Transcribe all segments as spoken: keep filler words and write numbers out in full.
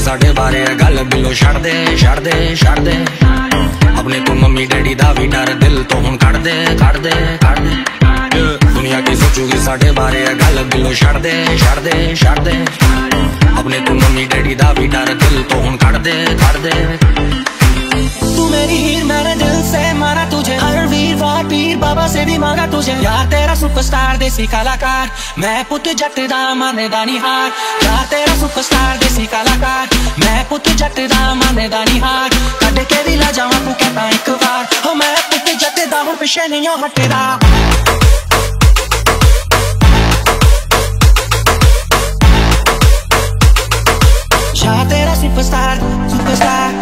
साडे बारे गल बिलो छड़ दे छड़ दे छड़ दे। अपने तू मम्मी डैडी दा भी डर दिल तो हुण कड़ दे कड़ दे कड़ दे। दुनिया की सोचूगी साडे बारे गल बिलो छड़ दे छड़ दे छड़ दे। अपने तू मम्मी डैडी दा भी डर दिल तो हुण कड़ दे कड़ दे। तू मेरी हीर मैंने दिल से माना तुझे, हर वीरवार पीर बाबा से भी मांगा तुझे। यार तेरा सुपरस्टार देसी कलाकार, मैं पुत जट दा माने दा निहार। यार तेरा सुपरस्टार देसी कलाकार, मैं पुत जट दा माने दा निहार। कद के भी ला जावां तू कहता एक बार, हो मैं पुत जट दा हूं पिछे नहीं हटदा। यार तेरा सुपरस्टार सुपरस्टार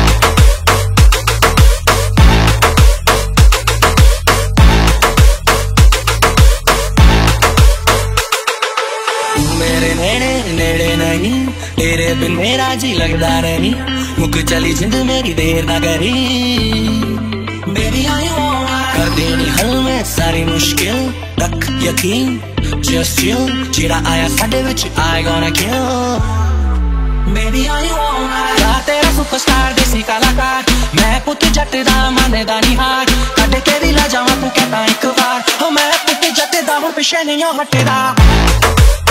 मेरे नेड़े नेड़े नहीं, तेरे बिन मेरा जी लगदा नहीं। मुक चली जिंद मेरी देर ना करी, बेबी आई कर देनी हल में सारी मुश्किल तक यकीन। Just you, जेड़ा आया साडे विच I gonna kill, बेबी आई यार तेरा सुपरस्टार देसी कलाकार, मैं पुत जट दा माने दा निहार। कद के भी ला जावां तू कहता एक बार, हो मैं पुत जट दा हूं पिछे नहीं हटदा।